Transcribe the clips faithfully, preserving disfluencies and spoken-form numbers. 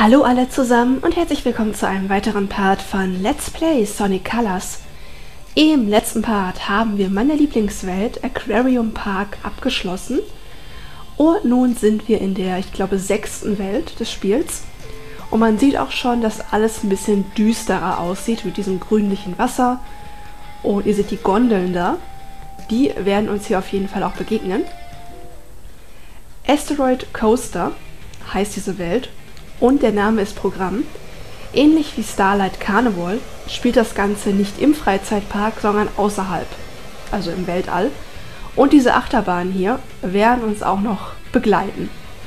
Hallo alle zusammen und herzlich willkommen zu einem weiteren Part von Let's Play Sonic Colors. Im letzten Part haben wir meine Lieblingswelt Aquarium Park abgeschlossen und nun sind wir in der, ich glaube, sechsten Welt des Spiels. Und man sieht auch schon, dass alles ein bisschen düsterer aussieht mit diesem grünlichen Wasser. Und ihr seht die Gondeln da, die werden uns hier auf jeden Fall auch begegnen. Asteroid Coaster heißt diese Welt. Und der Name ist Programm. Ähnlich wie Starlight Carnival spielt das Ganze nicht im Freizeitpark, sondern außerhalb, also im Weltall. Und diese Achterbahnen hier werden uns auch noch begleiten.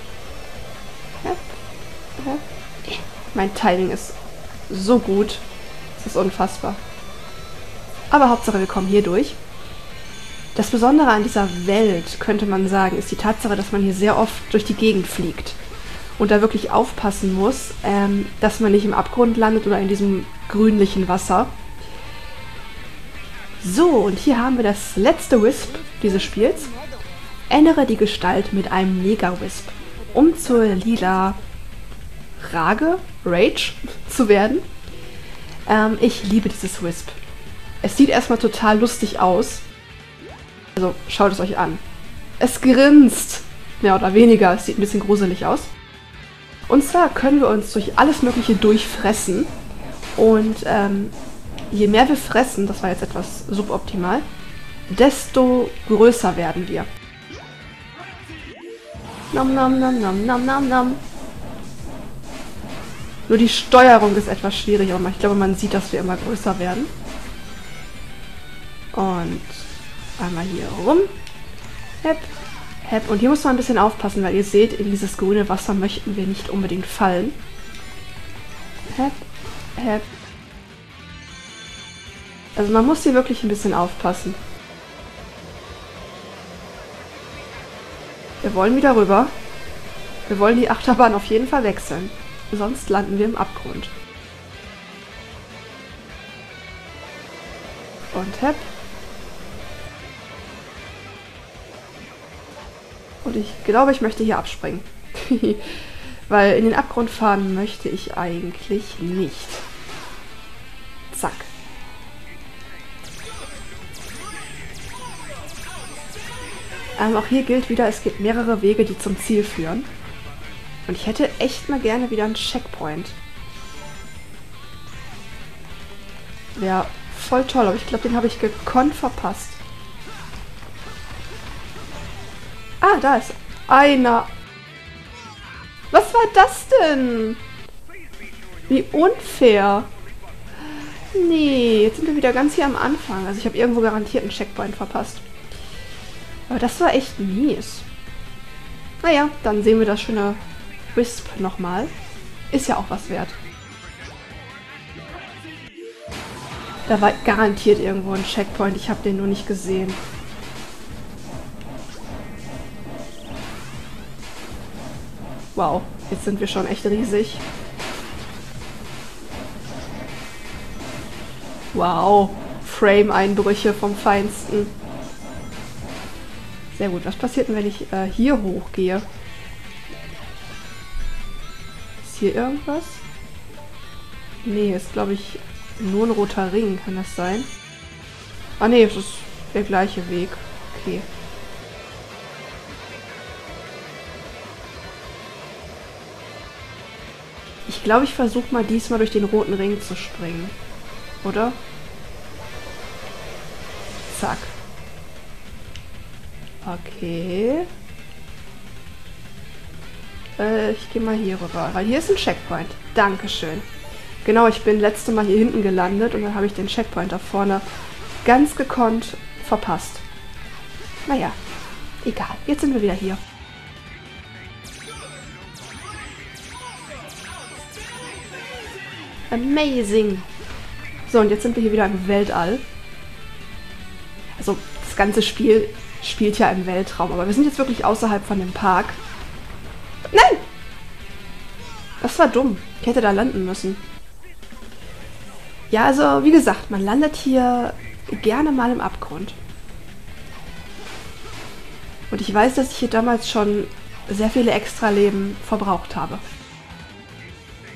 Mein Timing ist so gut, es ist unfassbar. Aber Hauptsache wir kommen hier durch. Das Besondere an dieser Welt, könnte man sagen, ist die Tatsache, dass man hier sehr oft durch die Gegend fliegt. Und da wirklich aufpassen muss, ähm, dass man nicht im Abgrund landet oder in diesem grünlichen Wasser. So, und hier haben wir das letzte Wisp dieses Spiels. Ändere die Gestalt mit einem Mega-Wisp, um zur lila Rage, Rage zu werden. Ähm, ich liebe dieses Wisp. Es sieht erstmal total lustig aus. Also schaut es euch an. Es grinst, mehr oder weniger. Es sieht ein bisschen gruselig aus. Und zwar können wir uns durch alles Mögliche durchfressen. Und ähm, je mehr wir fressen, das war jetzt etwas suboptimal, desto größer werden wir. Nom nom nom nom nom nom nom. Nur die Steuerung ist etwas schwierig, aber ich glaube, man sieht, dass wir immer größer werden. Und einmal hier rum. Hepp. Und hier muss man ein bisschen aufpassen, weil ihr seht, in dieses grüne Wasser möchten wir nicht unbedingt fallen. Hep, hep. Also man muss hier wirklich ein bisschen aufpassen. Wir wollen wieder rüber. Wir wollen die Achterbahn auf jeden Fall wechseln. Sonst landen wir im Abgrund. Und hep. Und ich glaube, ich möchte hier abspringen. Weil in den Abgrund fahren möchte ich eigentlich nicht. Zack. Ähm, auch hier gilt wieder, es gibt mehrere Wege, die zum Ziel führen. Und ich hätte echt mal gerne wieder einen Checkpoint. Wäre voll toll, aber ich glaube, den habe ich gekonnt verpasst. Ah, da ist einer. Was war das denn? Wie unfair. Nee, jetzt sind wir wieder ganz hier am Anfang. Also ich habe irgendwo garantiert einen Checkpoint verpasst. Aber das war echt mies. Naja, dann sehen wir das schöne Wisp nochmal. Ist ja auch was wert. Da war garantiert irgendwo ein Checkpoint. Ich habe den nur nicht gesehen. Wow, jetzt sind wir schon echt riesig. Wow, Frame-Einbrüche vom Feinsten. Sehr gut, was passiert denn, wenn ich äh, hier hochgehe? Ist hier irgendwas? Nee, ist glaube ich nur ein roter Ring, kann das sein? Ah nee, es ist der gleiche Weg. Okay. Ich glaube, ich versuche mal diesmal durch den roten Ring zu springen. Oder? Zack. Okay. Äh, ich gehe mal hier rüber, weil hier ist ein Checkpoint. Dankeschön. Genau, ich bin letzte Mal hier hinten gelandet und dann habe ich den Checkpoint da vorne ganz gekonnt verpasst. Naja, egal. Jetzt sind wir wieder hier. Amazing. So, und jetzt sind wir hier wieder im Weltall. Also, das ganze Spiel spielt ja im Weltraum, aber wir sind jetzt wirklich außerhalb von dem Park. Nein! Das war dumm. Ich hätte da landen müssen. Ja, also, wie gesagt, man landet hier gerne mal im Abgrund. Und ich weiß, dass ich hier damals schon sehr viele Extra-Leben verbraucht habe.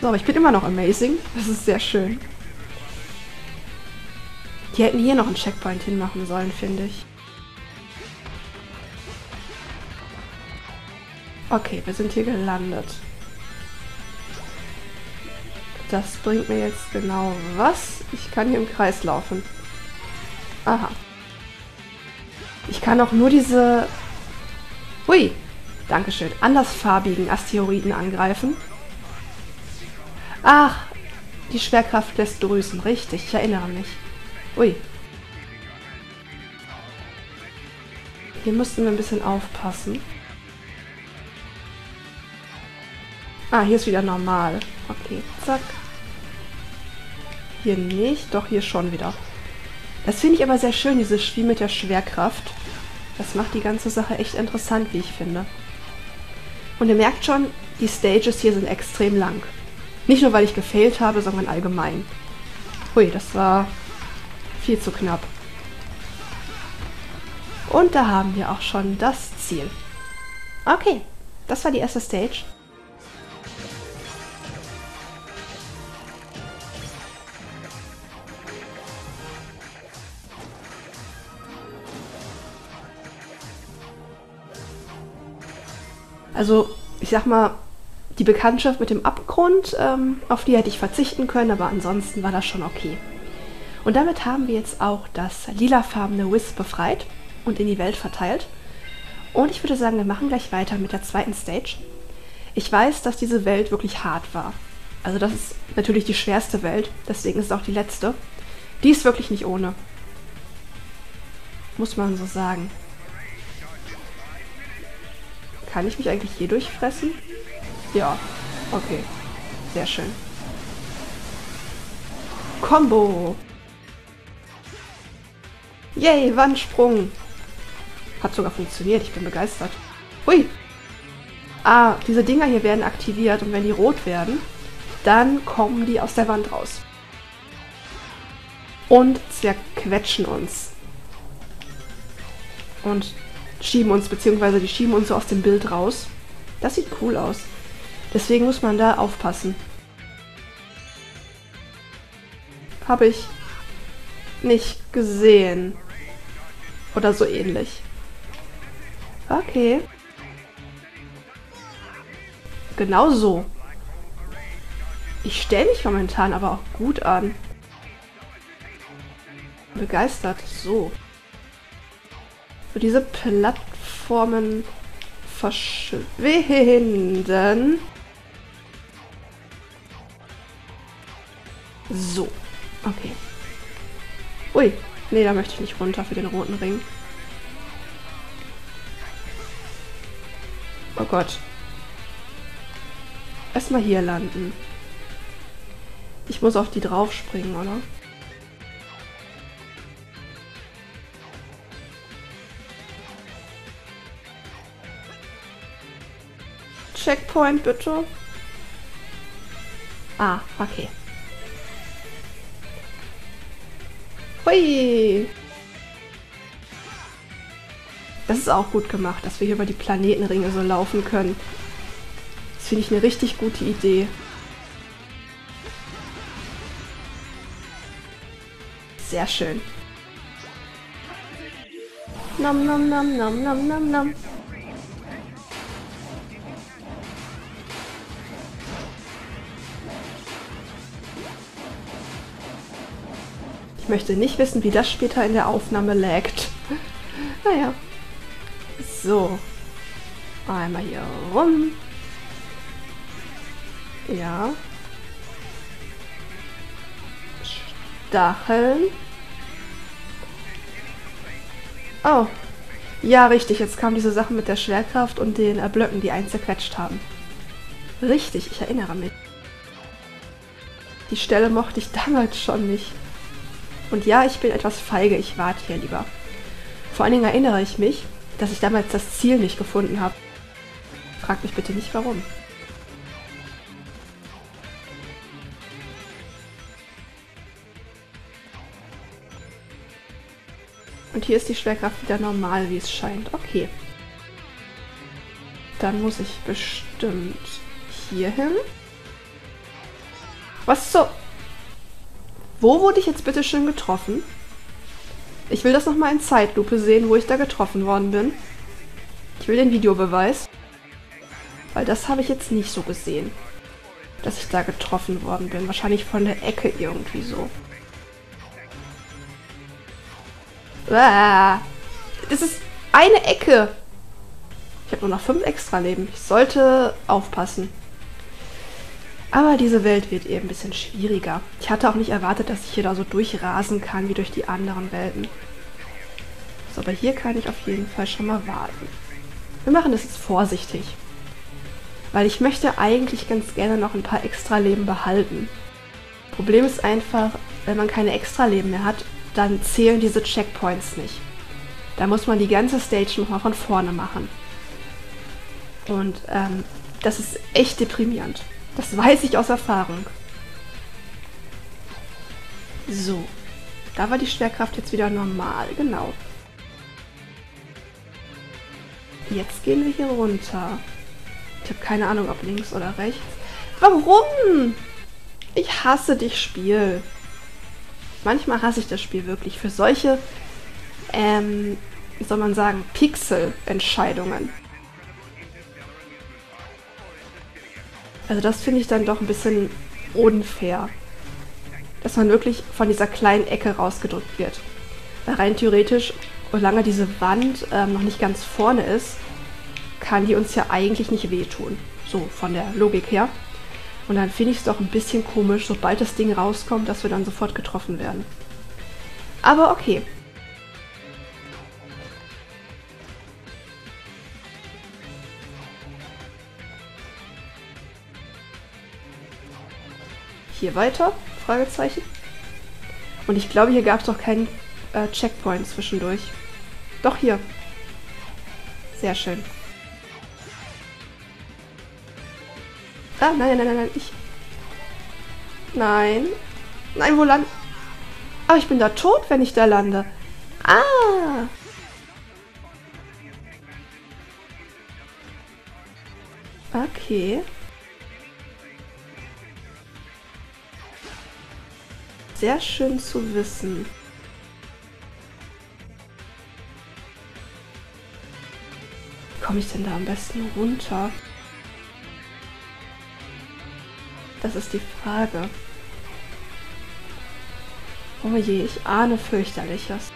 So, aber ich bin immer noch amazing. Das ist sehr schön. Die hätten hier noch einen Checkpoint hinmachen sollen, finde ich. Okay, wir sind hier gelandet. Das bringt mir jetzt genau was? Ich kann hier im Kreis laufen. Aha. Ich kann auch nur diese... Ui, dankeschön. Andersfarbigen Asteroiden angreifen. Ach, die Schwerkraft lässt grüßen. Richtig, ich erinnere mich. Ui. Hier müssten wir ein bisschen aufpassen. Ah, hier ist wieder normal. Okay, zack. Hier nicht, doch hier schon wieder. Das finde ich aber sehr schön, dieses Spiel mit der Schwerkraft. Das macht die ganze Sache echt interessant, wie ich finde. Und ihr merkt schon, die Stages hier sind extrem lang. Nicht nur, weil ich gefailt habe, sondern allgemein. Hui, das war viel zu knapp. Und da haben wir auch schon das Ziel. Okay, das war die erste Stage. Also, ich sag mal, die Bekanntschaft mit dem Abgrund, ähm, auf die hätte ich verzichten können, aber ansonsten war das schon okay. Und damit haben wir jetzt auch das lilafarbene Wisp befreit und in die Welt verteilt. Und ich würde sagen, wir machen gleich weiter mit der zweiten Stage. Ich weiß, dass diese Welt wirklich hart war. Also das ist natürlich die schwerste Welt, deswegen ist es auch die letzte. Die ist wirklich nicht ohne. Muss man so sagen. Kann ich mich eigentlich hier durchfressen? Ja, okay. Sehr schön. Combo! Yay, Wandsprung! Hat sogar funktioniert, ich bin begeistert. Hui! Ah, diese Dinger hier werden aktiviert und wenn die rot werden, dann kommen die aus der Wand raus. Und zerquetschen uns. Und schieben uns, beziehungsweise die schieben uns so aus dem Bild raus. Das sieht cool aus. Deswegen muss man da aufpassen. Habe ich nicht gesehen. Oder so ähnlich. Okay. Genau so. Ich stelle mich momentan aber auch gut an. Begeistert. So. So diese Plattformen verschwinden. So. Okay. Ui. Nee, da möchte ich nicht runter für den roten Ring. Oh Gott. Erstmal hier landen. Ich muss auf die drauf springen, oder? Checkpoint, bitte. Ah, okay. Hui! Das ist auch gut gemacht, dass wir hier über die Planetenringe so laufen können. Das finde ich eine richtig gute Idee. Sehr schön. Nom nom nom nom nom nom nom. Ich möchte nicht wissen, wie das später in der Aufnahme laggt. Naja. So. Einmal hier rum. Ja. Stacheln. Oh. Ja, richtig. Jetzt kam diese Sache mit der Schwerkraft und den äh, Blöcken, die einen zerquetscht haben. Richtig, ich erinnere mich. Die Stelle mochte ich damals schon nicht. Und ja, ich bin etwas feige. Ich warte hier lieber. Vor allen Dingen erinnere ich mich, dass ich damals das Ziel nicht gefunden habe. Fragt mich bitte nicht, warum. Und hier ist die Schwerkraft wieder normal, wie es scheint. Okay. Dann muss ich bestimmt hier hin. Was so? Wo wurde ich jetzt bitte schön getroffen? Ich will das nochmal in Zeitlupe sehen, wo ich da getroffen worden bin. Ich will den Videobeweis. Weil das habe ich jetzt nicht so gesehen. Dass ich da getroffen worden bin. Wahrscheinlich von der Ecke irgendwie so. Ah, das ist eine Ecke. Ich habe nur noch fünf extra Leben. Ich sollte aufpassen. Aber diese Welt wird eben ein bisschen schwieriger. Ich hatte auch nicht erwartet, dass ich hier da so durchrasen kann, wie durch die anderen Welten. So, aber hier kann ich auf jeden Fall schon mal warten. Wir machen das jetzt vorsichtig. Weil ich möchte eigentlich ganz gerne noch ein paar Extra-Leben behalten. Problem ist einfach, wenn man keine Extra-Leben mehr hat, dann zählen diese Checkpoints nicht. Da muss man die ganze Stage nochmal von vorne machen. Und ähm, das ist echt deprimierend. Das weiß ich aus Erfahrung. So. Da war die Schwerkraft jetzt wieder normal. Genau. Jetzt gehen wir hier runter. Ich habe keine Ahnung, ob links oder rechts. Warum? Ich hasse dich, Spiel. Manchmal hasse ich das Spiel wirklich. Für solche, ähm, wie soll man sagen, Pixel-Entscheidungen. Also das finde ich dann doch ein bisschen unfair. Dass man wirklich von dieser kleinen Ecke rausgedrückt wird. Weil rein theoretisch, solange diese Wand ähm, noch nicht ganz vorne ist, kann die uns ja eigentlich nicht wehtun. So, von der Logik her. Und dann finde ich es doch ein bisschen komisch, sobald das Ding rauskommt, dass wir dann sofort getroffen werden. Aber okay. Hier weiter? Fragezeichen. Und ich glaube, hier gab es doch keinen äh, Checkpoint zwischendurch. Doch hier. Sehr schön. Ah, nein, nein, nein, nein, ich... Nein. Nein, wo land... Aber ich bin da tot, wenn ich da lande. Ah! Okay. Sehr schön zu wissen. Wie komme ich denn da am besten runter? Das ist die Frage. Oh je, ich ahne fürchterliches.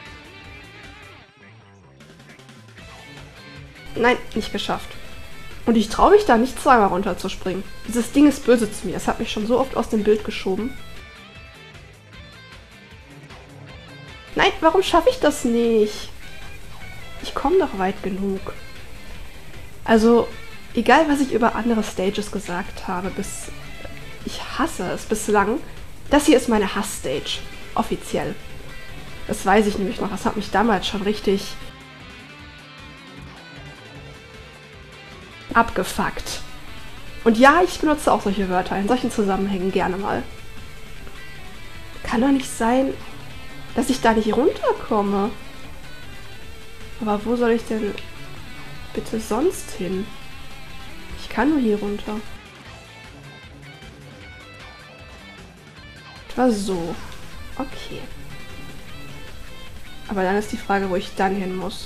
Nein, nicht geschafft. Und ich traue mich da nicht zweimal runterzuspringen. Dieses Ding ist böse zu mir. Es hat mich schon so oft aus dem Bild geschoben. Nein, warum schaffe ich das nicht? Ich komme doch weit genug. Also, egal was ich über andere Stages gesagt habe, bis... Ich hasse es bislang. Das hier ist meine Hass-Stage. Offiziell. Das weiß ich nämlich noch. Das hat mich damals schon richtig... abgefuckt. Und ja, ich benutze auch solche Wörter in solchen Zusammenhängen gerne mal. Kann doch nicht sein, dass ich da nicht runterkomme. Aber wo soll ich denn bitte sonst hin? Ich kann nur hier runter. Etwa so. Okay. Aber dann ist die Frage, wo ich dann hin muss.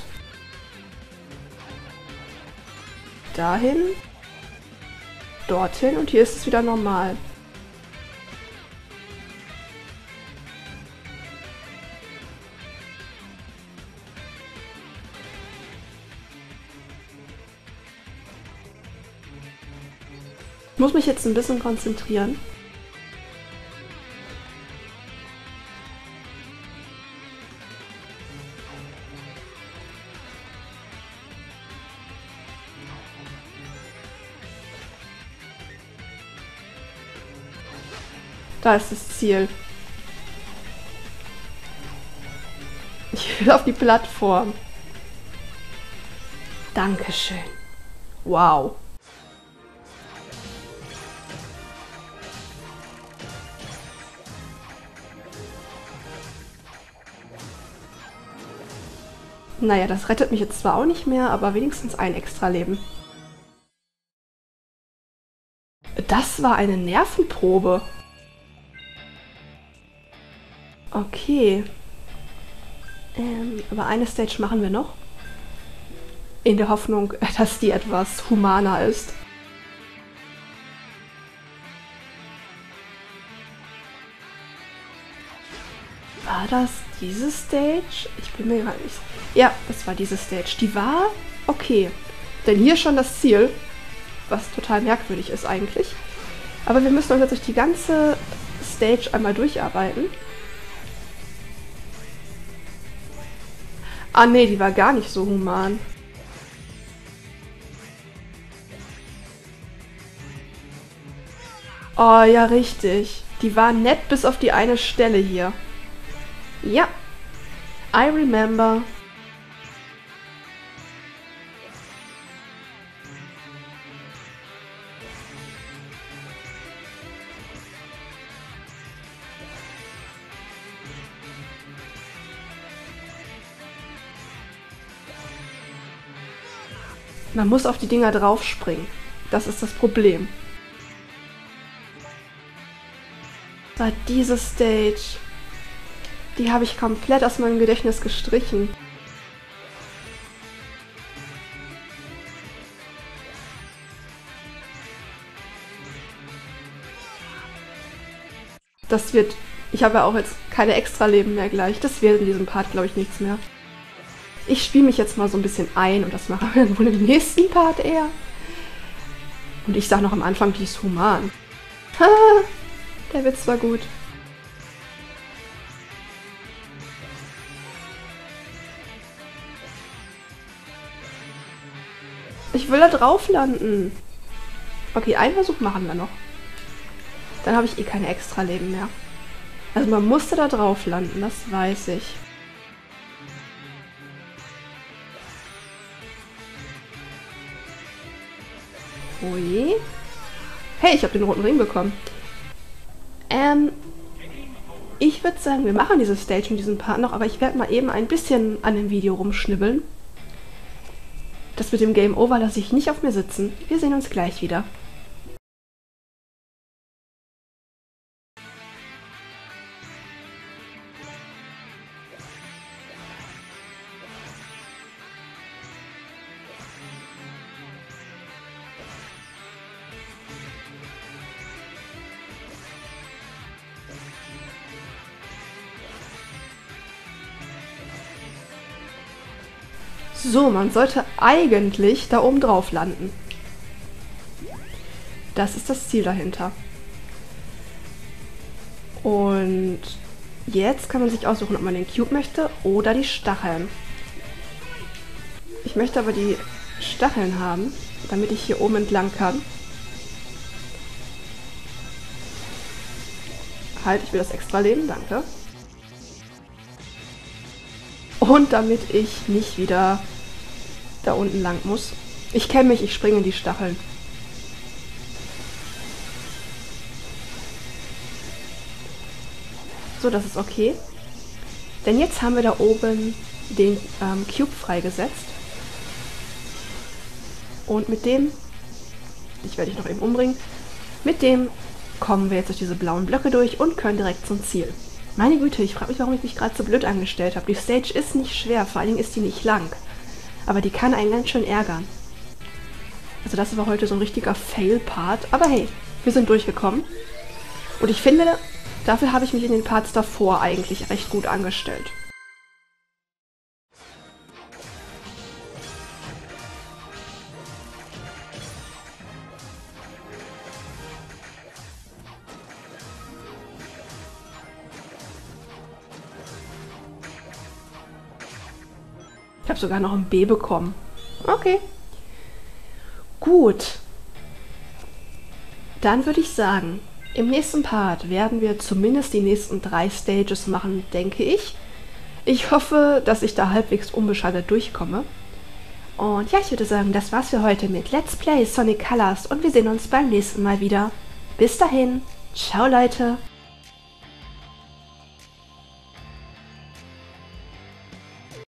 Dahin. Dorthin. Und hier ist es wieder normal. Ich muss mich jetzt ein bisschen konzentrieren. Da ist das Ziel. Ich will auf die Plattform. Dankeschön. Wow. Naja, das rettet mich jetzt zwar auch nicht mehr, aber wenigstens ein extra Leben. Das war eine Nervenprobe. Okay. Ähm, aber eine Stage machen wir noch. In der Hoffnung, dass die etwas humaner ist. War das diese Stage? Ich bin mir gar nicht... Ja, das war diese Stage. Die war okay. Denn hier schon das Ziel, was total merkwürdig ist eigentlich. Aber wir müssen uns jetzt durch die ganze Stage einmal durcharbeiten. Ah nee, die war gar nicht so human. Oh ja, richtig. Die war nett bis auf die eine Stelle hier. Ja, I remember. Man muss auf die Dinger draufspringen. Das ist das Problem. War diese Stage. Die habe ich komplett aus meinem Gedächtnis gestrichen. Das wird... Ich habe ja auch jetzt keine Extra-Leben mehr gleich. Das wird in diesem Part, glaube ich, nichts mehr. Ich spiele mich jetzt mal so ein bisschen ein und das machen wir dann wohl im nächsten Part eher. Und ich sage noch am Anfang, die ist human. Ha, der Witz war gut. Ich will da drauf landen. Okay, einen Versuch machen wir noch. Dann habe ich eh keine Extra-Leben mehr. Also man musste da drauf landen, das weiß ich. Ui. Hey, ich habe den roten Ring bekommen. Ähm, ich würde sagen, wir machen diese Stage in diesem Part noch, aber ich werde mal eben ein bisschen an dem Video rumschnibbeln. Das mit dem Game Over lasse ich nicht auf mir sitzen. Wir sehen uns gleich wieder. So, man sollte eigentlich da oben drauf landen. Das ist das Ziel dahinter. Und jetzt kann man sich aussuchen, ob man den Cube möchte oder die Stacheln. Ich möchte aber die Stacheln haben, damit ich hier oben entlang kann. Halt, ich will das extra Leben, danke. Und damit ich nicht wieder da unten lang muss. Ich kenne mich, ich springe in die Stacheln. So, das ist okay. Denn jetzt haben wir da oben den ähm, Cube freigesetzt. Und mit dem, ich werde dich noch eben umbringen, mit dem kommen wir jetzt durch diese blauen Blöcke durch und können direkt zum Ziel. Meine Güte, ich frage mich, warum ich mich gerade so blöd angestellt habe. Die Stage ist nicht schwer, vor allen Dingen ist die nicht lang. Aber die kann einen ganz schön ärgern. Also das war heute so ein richtiger Fail-Part. Aber hey, wir sind durchgekommen. Und ich finde, dafür habe ich mich in den Parts davor eigentlich recht gut angestellt. Ich habe sogar noch ein B bekommen. Okay. Gut. Dann würde ich sagen, im nächsten Part werden wir zumindest die nächsten drei Stages machen, denke ich. Ich hoffe, dass ich da halbwegs unbeschadet durchkomme. Und ja, ich würde sagen, das war's für heute mit Let's Play Sonic Colors und wir sehen uns beim nächsten Mal wieder. Bis dahin. Ciao, Leute.